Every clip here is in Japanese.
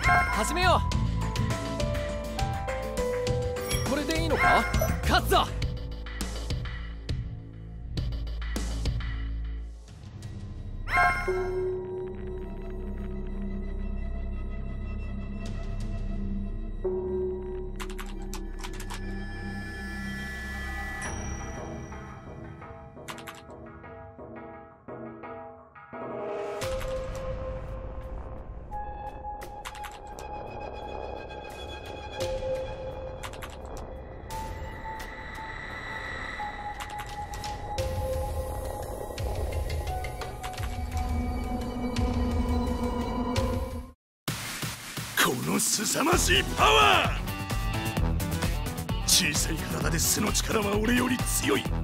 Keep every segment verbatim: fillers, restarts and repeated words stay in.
始めよう。これでいいのか？勝つぞ。 この凄まじいパワー！小さい体で素の力は俺より強い。だ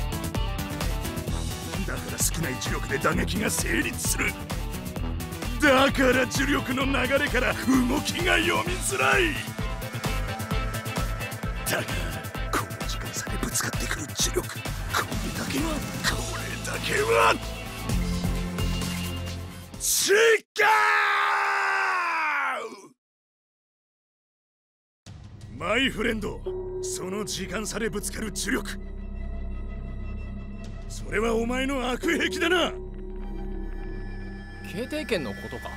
から少ない磁力で打撃が成立する。だから磁力の流れから動きが読みづらい。だがこの時間差でぶつかってくる磁力、これだけはこれだけは違う！マイフレンド、その時間差でぶつかる磁力、それはお前の悪癖だな。 形定圏のことか。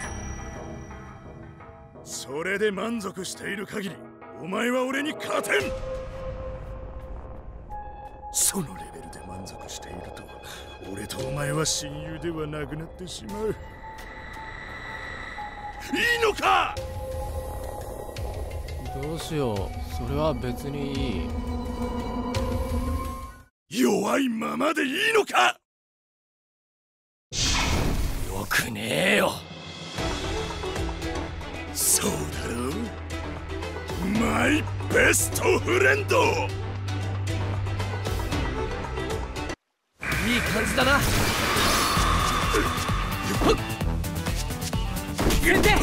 それで満足している限りお前は俺に勝てん。そのレベルで満足していると俺とお前は親友ではなくなってしまう。いいのか？ どうしよう。それは別にいい。 弱いままでいいのか？ よくねえよ。 そうだろう、マイベストフレンド。 いい感じだな。入れて。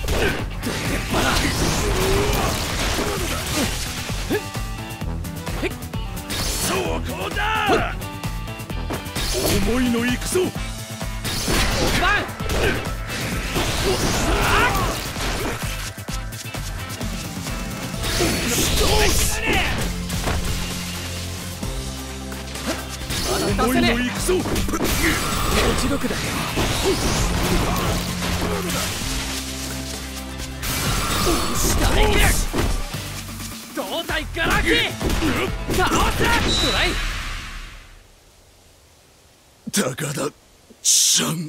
そうこうだ。思いのいくぞ。思いのいくぞ。 落ち力だよ。下へ行け。胴体ガラキ倒す。ストライ高田ちゃん。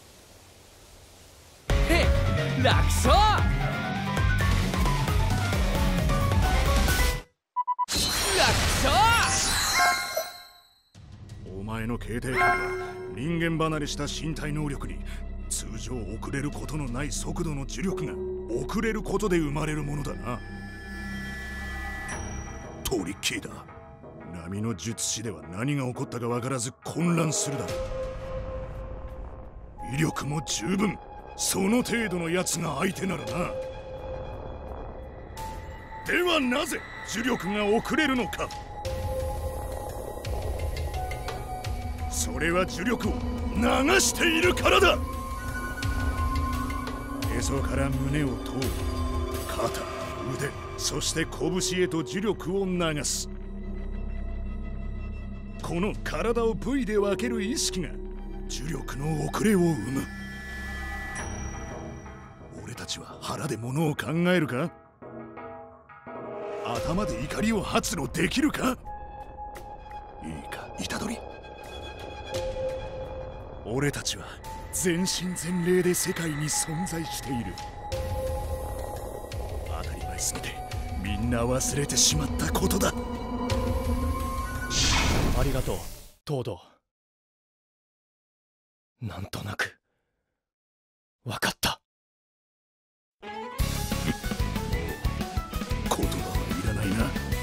へっ、楽勝。楽勝。 お前の形態は人間離れした身体能力に通常遅れることのない速度の磁力が遅れることで生まれるものだな。トリッキーだ。波の術師では何が起こったか分からず混乱するだろう。威力も十分、その程度のやつが相手ならな。ではなぜ磁力が遅れるのか。それは磁力を流しているからだ。へそから胸を通る肩、腕、そして拳へと磁力を流す。この体を部位で分ける意識が磁力の遅れを生む。俺たちは腹で物を考えるか？頭で怒りを発露できるか？いいか、虎杖。俺たちは全身全霊で世界に存在している。当たり前すぎてみんな忘れてしまったことだ。 ありがとう、東堂。なんとなく分かった。 言葉はいらないな。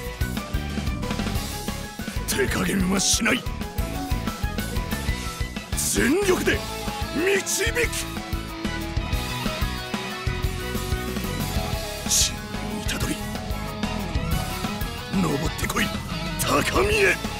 手加減はしない。全力で導く。親友虎杖、登ってこい高みへ。